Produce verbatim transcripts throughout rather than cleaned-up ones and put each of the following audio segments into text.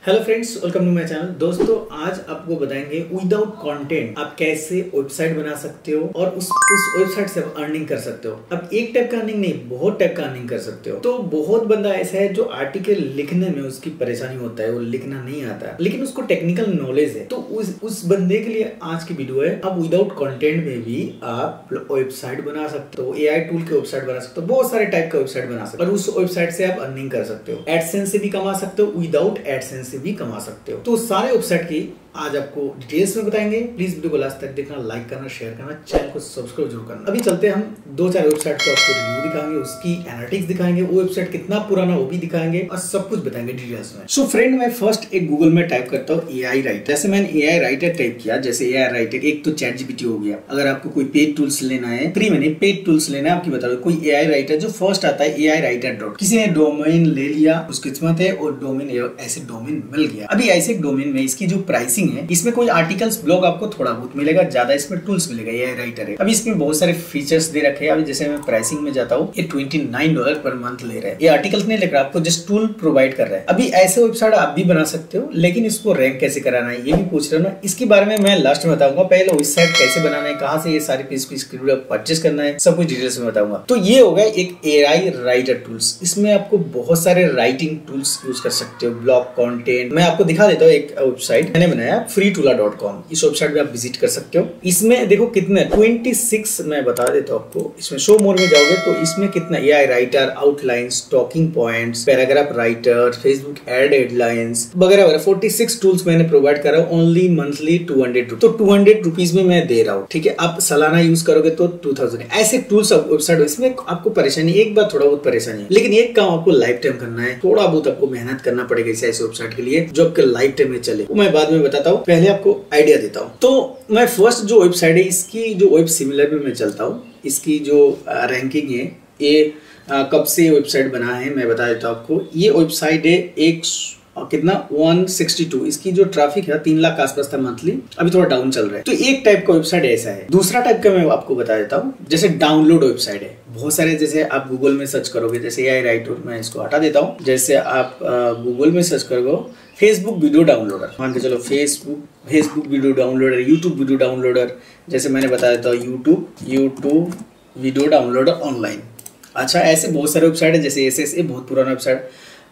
Hello friends, welcome to my channel. दोस्तों, आज आपको बताएंगे विदाउट कंटेंट आप कैसे वेबसाइट बना सकते हो और उस उस वेबसाइट से आप अर्निंग कर सकते हो। अब एक टाइप का अर्निंग नहीं, बहुत टाइप का अर्निंग कर सकते हो। तो बहुत बंदा ऐसा है जो आर्टिकल लिखने में उसकी परेशानी होता है, वो लिखना नहीं आता, लेकिन उसको टेक्निकल नॉलेज है। तो उस उस बंदे के लिए आज की वीडियो है। आप विदाउट कंटेंट में भी आप वेबसाइट बना सकते हो, एआई टूल के वेबसाइट बना सकते हो, बहुत सारे टाइप का वेबसाइट बना सकते हो और उस वेबसाइट से आप अर्निंग कर सकते हो। एडसेंस से भी कमा सकते हो, विदाउट एडसेंस से भी कमा सकते हो। तो सारे वेबसाइट की आज आपको डिटेल्स में बताएंगे। प्लीज वीडियो को लास्ट तक देखना, लाइक करना, शेयर करना, चैनल को सब्सक्राइब जरूर करना। अभी चलते हैं, हम दो चार वेबसाइट को आपको रिव्यू दिखाएंगे, उसकी एनालिटिक्स दिखाएंगे, वो वेबसाइट कितना पुराना वो भी दिखाएंगे और सब कुछ बताएंगे डिटेल्स में। सो फ्रेंड, मैं फर्स्ट एक गूगल में टाइप करता हूँ एआई राइटर। जैसे मैंने एआई राइटर टाइप किया, जैसे एआई राइटर एक तो चैट जीपीटी हो गया। अगर आपको कोई पेड टूल्स लेना है, फ्री में नहीं पेड टूल्स लेना है, आपकी बताओ कोई एआई राइटर जो फर्स्ट आता है एआई राइटर डॉट। किसी ने डोमेन ले लिया, उसकी किस्मत है, और डोमेन ऐसे डोमेन मिल गया। अभी ऐसे डोमेन में इसकी जो प्राइसिंग है, इसमें कोई आर्टिकल्स ब्लॉग आपको थोड़ा बहुत मिलेगा, ज्यादा इसमें टूल्स मिलेगा। ये राइटर है। अभी इसमें बहुत सारे फीचर्स दे रखे हैं। अभी जैसे मैं प्राइसिंग में जाता हूँ, ये ट्वेंटी नाइन डॉलर पर मंथ ले रहा है। ये आर्टिकल्स नहीं लिख रहा, आपको जस्ट टूल प्रोवाइड कर रहा है। अभी ऐसे वेबसाइट आप भी बना सकते हो, लेकिन इसको रैंक कैसे कराना है ये भी पूछ रहे हो ना, इसके बारे में मैं लास्ट में बताऊंगा। पहले वेबसाइट कैसे बनाना है, कहाँ से ये सारी पीएचपी स्क्रिप्ट परचेस करना है, सब कुछ डिटेल्स में बताऊंगा। तो ये होगा एक एआई राइटर टूल्स। इसमें आपको बहुत सारे राइटिंग टूल्स यूज कर सकते हो, ब्लॉग कंटेंट। मैं आपको दिखा देता हूँ एक वेबसाइट मैंने बनाया, फ्री टूला डॉट कॉम। इस वेबसाइट भी आप विजिट कर सकते हो। इसमें देखो कितने छब्बीस मैं बता देता हूँ आपको। इसमें शो मोर में जाओगे तो इसमें कितना AI writer, outlines, talking points, paragraph writer, Facebook ad headlines वगैरह वगैरह छियालीस टूल्स मैंने प्रोवाइड करा ओनली मंथली टू हंड्रेड। तो टू हंड्रेड रुपीज में मैं दे रहा हूँ, ठीक है। आप सालाना यूज करोगे तो टू थाउजेंड। ऐसे टूल्स वेबसाइट, इसमें आपको परेशानी एक बार थोड़ा बहुत परेशानी है, लेकिन एक काम आपको लाइफ टाइम करना है। थोड़ा बहुत आपको मेहनत करना पड़ेगा इस ऐसे वेबसाइट के लिए जो आपके लाइफ टाइम में चले। वो मैं बाद में बताता हूँ, पहले आपको आइडिया देता हूँ। तो मैं फर्स्ट जो वेबसाइट है, इसकी जो वेब सिमिलर में मैं चलता हूँ। इसकी जो रैंकिंग है, ये आ, कब से वेबसाइट बना है मैं बता देता हूँ आपको। ये वेबसाइट है एक कितना एक सौ बासठ। इसकी जो ट्रैफिक है तीन लाख के आसपास था मंथली, अभी थोड़ा डाउन चल रहा है। तो एक टाइप का वेबसाइट ऐसा है। दूसरा टाइप का मैं आपको बता देता हूँ, जैसे डाउनलोड वेबसाइट है। बहुत सारे, जैसे आप गूगल में सर्च करोगे, जैसे एआई राइटर, मैं इसको हटा देता हूँ। जैसे आप गूगल में सर्च करोगे फेसबुक वीडियो डाउनलोडर, मान के चलो Facebook Facebook video downloader, YouTube video downloader, जैसे मैंने बता देता हूँ YouTube YouTube video downloader online. अच्छा, ऐसे बहुत सारे वेबसाइट है, जैसे एस एस ए बहुत पुराना वेबसाइट।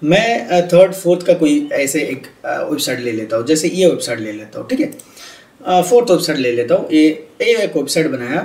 मैं थर्ड फोर्थ का कोई ऐसे एक वेबसाइट ले लेता हूँ, जैसे ये वेबसाइट ले लेता हूँ, ठीक है। फोर्थ वेबसाइट ले लेता हूँ। ये एक वेबसाइट बनाया।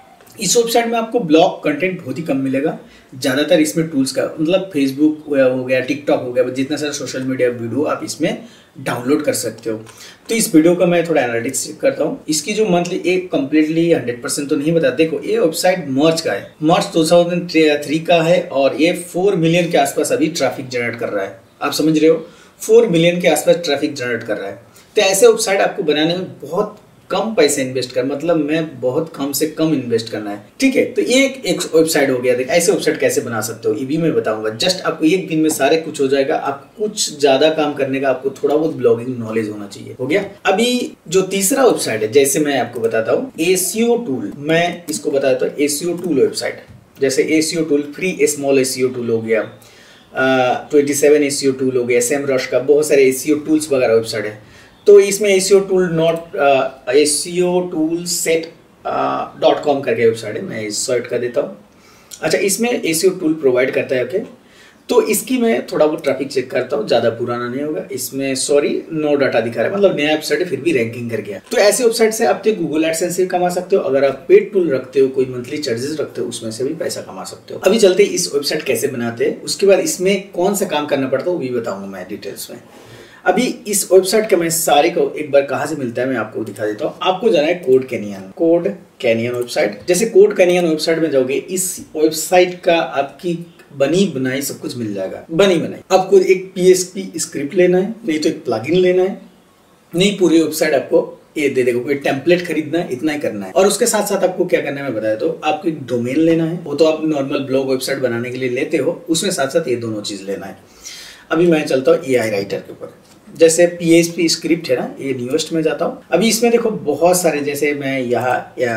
इस वेबसाइट में आपको ब्लॉग कंटेंट बहुत ही कम मिलेगा। ज़्यादातर इसमें टूल्स का मतलब फेसबुक हो गया, टिकटॉक हो गया, जितना सारा सोशल मीडिया वीडियो आप इसमें डाउनलोड कर सकते हो। तो इस वीडियो का मैं थोड़ा एनालिटिक्स करता हूँ। इसकी जो मंथली एक कम्प्लीटली हंड्रेड परसेंट तो नहीं बता। देखो, ये वेबसाइट मार्च का है, मार्च दो हज़ार तीन का है, और ये फोर मिलियन के आसपास अभी ट्रैफिक जनरेट कर रहा है। आप समझ रहे हो, फोर मिलियन के आसपास ट्रैफिक जनरेट कर रहा है। तो ऐसे वेबसाइट आपको बनाने में बहुत कम पैसे इन्वेस्ट कर, मतलब मैं बहुत कम से कम इन्वेस्ट करना है, ठीक है। तो एक एक वेबसाइट हो गया। ऐसे वेबसाइट कैसे बना सकते हो ये भी मैं बताऊंगा। जस्ट आपको एक दिन में सारे कुछ हो जाएगा। आपको कुछ ज्यादा काम करने का, आपको थोड़ा बहुत ब्लॉगिंग नॉलेज होना चाहिए। हो गया। अभी जो तीसरा वेबसाइट है, जैसे मैं आपको बताता हूँ एसीओ टूल, मैं इसको बताता हूँ एसीओ टूल वेबसाइट। जैसे SEO tool free small SEO tool हो गया, ट्वेंटी सेवन एसीओ टूल हो गया, सेमरश का, बहुत सारे एसीओ टूल्स वगैरह वेबसाइट है। तो इसमें SEO tool not SEO tool set dot com करके वेबसाइट है, मैं इस सर्च कर देता हूँ। अच्छा, इसमें एसीओ टूल प्रोवाइड करता है, ओके। तो इसकी मैं थोड़ा बहुत ट्रैफिक चेक करता हूँ, ज़्यादा पुराना नहीं होगा। इसमें सॉरी नो डाटा दिखा रहा है, मतलब नया वेबसाइट है, फिर भी रैंकिंग कर गया। तो ऐसे वेबसाइट से आप गूगल एडसेंस से कमा सकते हो। अगर आप पेड टूल रखते हो, कोई मंथली चार्जेस रखते हो, उसमें से भी पैसा कमा सकते हो। अभी चलते इस वेबसाइट कैसे बनाते हैं, उसके बाद इसमें कौन सा काम करना पड़ता है वो भी बताऊंगा मैं डिटेल्स में। अभी इस वेबसाइट का मैं सारे को एक बार कहाँ से मिलता है मैं आपको दिखा देता हूँ। आपको जाना है CodeCanyon, CodeCanyon website. जैसे कोड कैनियन वेबसाइट में जाओगे, इस वेबसाइट का आपकी बनी बनाई सब कुछ मिल जाएगा। बनी बनाई आपको एक पीएचपी स्क्रिप्ट लेना है, नहीं तो एक प्लगइन लेना है, नहीं पूरी वेबसाइट आपको ये दे देगा। कोई टेम्पलेट खरीदना है, इतना ही करना है। और उसके साथ साथ आपको क्या करना है मैं बताया। तो आपको एक डोमेन लेना है, वो तो आप नॉर्मल ब्लॉग वेबसाइट बनाने के लिए लेते हो, उसमें साथ साथ ये दोनों चीज लेना है। अभी मैं चलता हूँ एआई राइटर के ऊपर। जैसे पीएचपी स्क्रिप्ट है ना, ये न्यूएस्ट में जाता हूँ। अभी इसमें देखो बहुत सारे, जैसे मैं यहाँ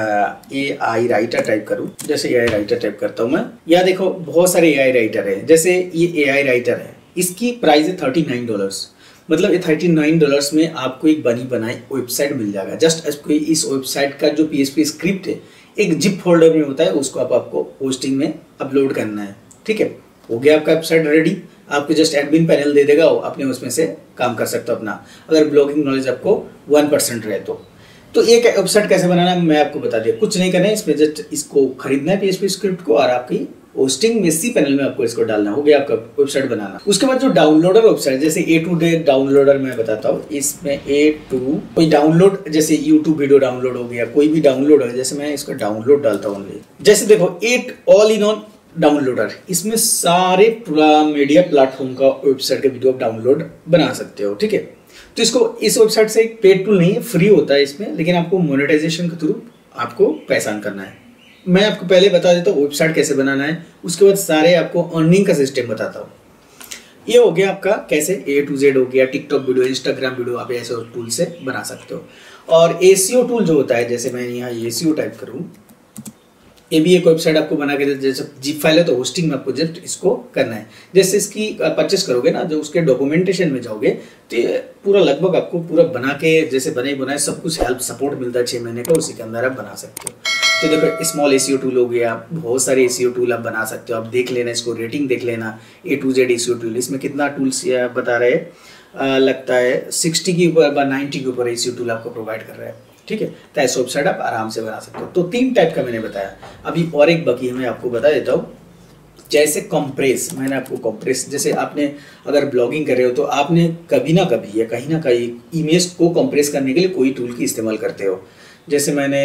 एआई राइटर टाइप करूँ, जैसे एआई राइटर टाइप करता हूँ मैं, यहाँ देखो बहुत सारे एआई राइटर है। जैसे ये एआई राइटर है, इसकी प्राइस है थर्टी नाइन डॉलर। मतलब ये थर्टी नाइन डॉलर्स में आपको एक बनी बनाई वेबसाइट मिल जाएगा। जस्ट आपको इस वेबसाइट का जो पीएचपी स्क्रिप्ट है एक जिप फोल्डर में होता है, उसको आप आपको होस्टिंग में अपलोड करना है। ठीक है, हो गया आपका वेबसाइट रेडी। आपको जस्ट एडमिन पैनल दे देगा, अपने उसमें से काम कर सकते हो अपना, अगर ब्लॉगिंग नॉलेज आपको वन परसेंट रहे तो। तो एक वेबसाइट कैसे बनाना है मैं आपको बता दिया, कुछ नहीं करना है इसमें, जस्ट इसको खरीदना है पीएचपी स्क्रिप्ट को और आपकी होस्टिंग में सी पैनल में आपको इसको डालना, हो गया आपका वेबसाइट बनाना। उसके बाद जो डाउनलोडर वेबसाइट, जैसे ए टू डे डाउनलोडर मैं बताता हूँ, इसमें ए टू कोई डाउनलोड, जैसे यूट्यूब वीडियो डाउनलोड हो गया, कोई भी डाउनलोड हो गया, जैसे मैं इसका डाउनलोड डालता हूँ ओनली। जैसे देखो at all in one downloader, इसमें सारे पूरा मीडिया प्लेटफॉर्म का वेबसाइट का वीडियो आप डाउनलोड बना सकते हो। ठीक है, तो इसको इस वेबसाइट से एक पेड टूल नहीं है, फ्री होता है इसमें, लेकिन आपको मोनेटाइजेशन के थ्रू आपको पैसा अर्न करना है। मैं आपको पहले बता देता हूँ वेबसाइट कैसे बनाना है, उसके बाद सारे आपको अर्निंग का सिस्टम बताता हूँ। ये हो गया आपका कैसे ए टू जेड हो गया, टिकटॉक वीडियो, इंस्टाग्राम वीडियो आप ऐसे टूल से बना सकते हो। और एसीओ टूल जो होता है, जैसे मैं यहाँ एसीओ टाइप करूँ, ये भी एक वेबसाइट आपको बना के, जैसे जिप फाइल है तो होस्टिंग में आपको जस्ट इसको करना है। जैसे इसकी परचेस करोगे ना, जो उसके डॉक्यूमेंटेशन में जाओगे तो ये पूरा लगभग आपको पूरा बना के, जैसे बने बनाए सब कुछ हेल्प सपोर्ट मिलता है छः महीने का, उसी के अंदर आप बना सकते हो। तो देखो स्मॉल एसीओ टूल हो गया, बहुत सारे एसीओ टूल आप बना सकते हो। आप देख लेना, इसको रेटिंग देख लेना, A to Z SEO tool, इसमें कितना टूल्स बता रहे हैं, लगता है सिक्सटी के ऊपर नाइन्टी के ऊपर एसीओ टूल आपको प्रोवाइड कर रहा है। ठीक है, तो ऐसे वेबसाइट आप आराम से बना सकते हो। तो तीन टाइप का मैंने बताया, अभी और एक बाकी है, मैं आपको बता देता हूँ। जैसे कंप्रेस, मैंने आपको कंप्रेस, जैसे आपने अगर ब्लॉगिंग कर रहे हो तो आपने कभी ना कभी या कहीं ना कहीं इमेज को कंप्रेस करने के लिए कोई टूल की इस्तेमाल करते हो। जैसे मैंने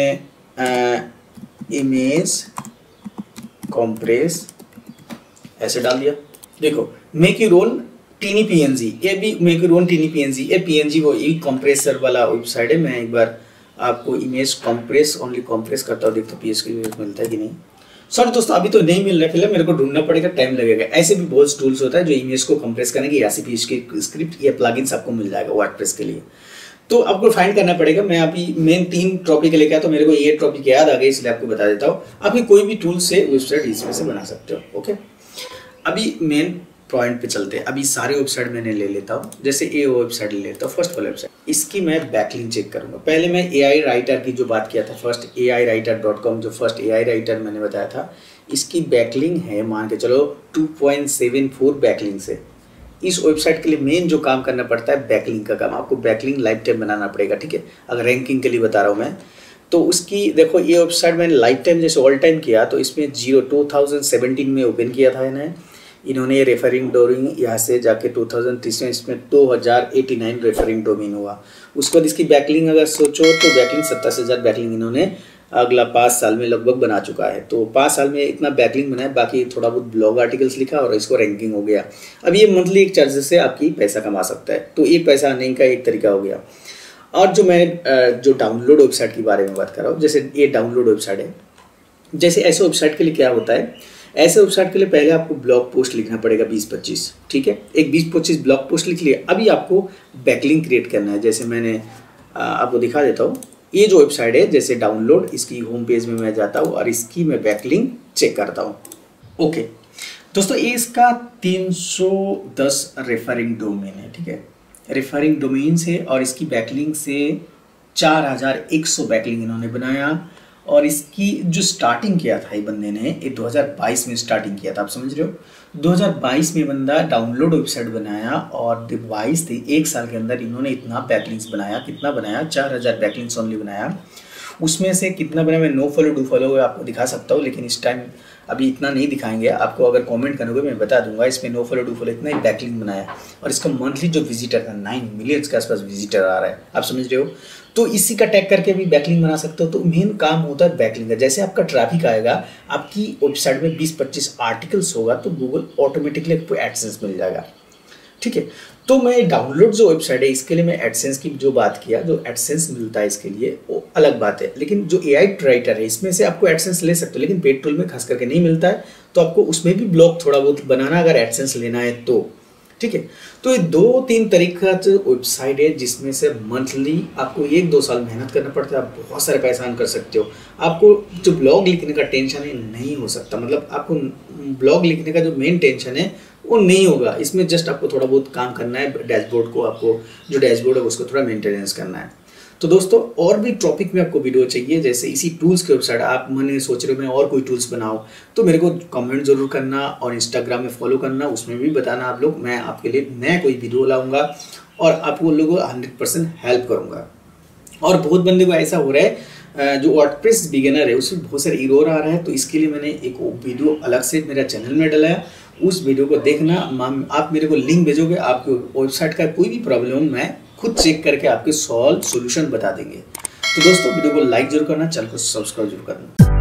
इमेज कंप्रेस ऐसे डाल दिया, देखो make you roll tiny PNG, ये भी make you roll tiny PNG, ये पीएनजी वो ई कंप्रेसर वाला वेबसाइट है। मैं एक बार आपको इमेज कंप्रेस ओनली कंप्रेस करता हूँ, देखते पीएचपी मिलता है कि नहीं। सॉरी दोस्तों, अभी तो नहीं मिल रहा है, फिलहाल मेरे को ढूंढना पड़ेगा, टाइम लगेगा। ऐसे भी बहुत टूल्स होता है जो इमेज को कंप्रेस करने की, ऐसी पीएचपी स्क्रिप्ट या प्लगइन्स आपको मिल जाएगा वर्डप्रेस के लिए। तो आपको फाइंड करना पड़ेगा। मैं अभी मेन तीन टॉपिक लेके आया तो मेरे को ये टॉपिक याद आ गया, इसलिए आपको बता देता हूँ। आप कोई भी टूल से वेबसाइट इसमें से बना सकते हो। ओके, अभी मेन पॉइंट पे चलते हैं। अभी सारे वेबसाइट मैंने ले लेता हूँ, जैसे ए वेबसाइट ले लेता हूँ, फर्स्ट वाला वेबसाइट, इसकी मैं बैकलिंक चेक करूंगा। पहले मैं ए आई राइटर की जो बात किया था, first A I writer dot com, जो फर्स्ट ए आई राइटर मैंने बताया था, इसकी बैकलिंक है मान के चलो two point seven four backlink से। इस वेबसाइट के लिए मेन जो काम करना पड़ता है बैकलिंक का काम, आपको बैकलिंक लाइफ टाइम बनाना पड़ेगा। ठीक है, अगर रैंकिंग के लिए बता रहा हूँ मैं, तो उसकी देखो ये वेबसाइट मैंने लाइफ टाइम जैसे ऑल टाइम किया, तो इसमें जीरो टू थाउजेंड सेवेंटीन में ओपन किया था इन्हें, इन्होंने रेफरिंग डोमिन यहाँ से जाके टू थाउजेंड तीस में इसमें दो हज़ार नवासी रेफरिंग डोमिन हुआ। उसके बाद इसकी बैकलिंक अगर सोचो तो बैकलिंक सत्ताईस हज़ार बैकलिंक इन्होंने अगला पाँच साल में लगभग बना चुका है। तो पाँच साल में इतना बैकलिंक बनाया, बाकी थोड़ा बहुत ब्लॉग आर्टिकल्स लिखा और इसको रैंकिंग हो गया। अब ये मंथली एक चार्जेस से आपकी पैसा कमा सकता है, तो एक पैसा अर्निंग का एक तरीका हो गया। और जो मैं जो डाउनलोड वेबसाइट के बारे में बात कर रहा हूँ, जैसे ये डाउनलोड वेबसाइट है, जैसे ऐसे वेबसाइट के लिए क्या होता है, ऐसे वेबसाइट के लिए पहले आपको ब्लॉग पोस्ट लिखना पड़ेगा बीस पच्चीस। ठीक है, एक बीस पच्चीस ब्लॉग पोस्ट लिख लिया। अभी आपको बैकलिंक क्रिएट करना है, जैसे मैंने आपको दिखा देता हूँ। ये जो वेबसाइट है जैसे डाउनलोड, इसकी होम पेज में मैं जाता हूँ और इसकी मैं बैकलिंक चेक करता हूँ। ओके दोस्तों, ये इसका तीन सौ दस रेफरिंग डोमेन है। ठीक है, रेफरिंग डोमेन से, और इसकी बैकलिंक से चार हज़ार एक सौ बैकलिंक इन्होंने बनाया। और इसकी जो स्टार्टिंग किया था ये बंदे ने, ये दो हज़ार बाईस में स्टार्टिंग किया था, आप समझ रहे हो। दो हज़ार बाईस में बंदा डाउनलोड वेबसाइट बनाया और बाईस थे एक साल के अंदर इन्होंने इतना बैकलिंक्स बनाया। कितना बनाया? चार हज़ार बैकलिंक्स ओनली बनाया। उसमें से कितना बनाया मैं नो फॉलो डू फॉलो आपको दिखा सकता हूँ, लेकिन इस टाइम अभी इतना नहीं दिखाएंगे आपको। अगर कमेंट करोगे मैं बता दूंगा। इसमें नो फॉलो डू फॉलो इतना ही बैकलिंक बनाया और इसका मंथली जो विजिटर था नाइन मिलियंस के आसपास विजिटर आ रहा है, आप समझ रहे हो। तो इसी का टैग करके भी बैकलिंक बना सकते हो। तो मेन काम होता है बैकलिंक का। जैसे आपका ट्रैफिक आएगा, आपकी वेबसाइट में बीस पच्चीस आर्टिकल्स होगा तो गूगल ऑटोमेटिकली आपको एडसेंस मिल जाएगा। ठीक है, तो मैं डाउनलोड जो वेबसाइट है इसके लिए मैं एडसेंस की जो बात किया, जो एडसेंस मिलता है इसके लिए वो अलग बात है। लेकिन जो एआई राइटर है इसमें से आपको एडसेंस ले सकते हो, लेकिन पेड टूल में खास करके नहीं मिलता है। तो आपको उसमें भी ब्लॉग थोड़ा बहुत बनाना अगर एडसेंस लेना है तो। ठीक है, तो ये दो तीन तरीका जो वेबसाइट है जिसमें से मंथली आपको एक दो साल मेहनत करना पड़ता है, आप बहुत सारे पैसा अर्न कर सकते हो। आपको जो ब्लॉग लिखने का टेंशन है नहीं हो सकता। मतलब आपको ब्लॉग लिखने का जो मेन टेंशन है वो नहीं होगा। इसमें जस्ट आपको थोड़ा बहुत काम करना है, डैशबोर्ड को आपको जो डैशबोर्ड है उसको थोड़ा मेंटेनेंस करना है। तो दोस्तों और भी टॉपिक में आपको वीडियो चाहिए, जैसे इसी टूल्स के वेबसाइट आप मैंने सोच रहे हो मैं और कोई टूल्स बनाऊं, तो मेरे को कमेंट जरूर करना और इंस्टाग्राम में फॉलो करना, उसमें भी बताना आप लोग, मैं आपके लिए नया कोई वीडियो लाऊंगा और आपको लोगों को हंड्रेड परसेंट हेल्प करूंगा। और बहुत बंदे को ऐसा हो रहा है जो वर्डप्रेस बिगिनर है उसमें बहुत सारे एरर आ रहा है, तो इसके लिए मैंने एक वीडियो अलग से मेरा चैनल में डाला, उस वीडियो को देखना। आप मेरे को लिंक भेजोगे, आपको वेबसाइट का कोई भी प्रॉब्लम मैं खुद चेक करके आपके सॉल्व सॉल्यूशन बता देंगे। तो दोस्तों वीडियो को लाइक जरूर करना, चैनल को सब्सक्राइब जरूर करना।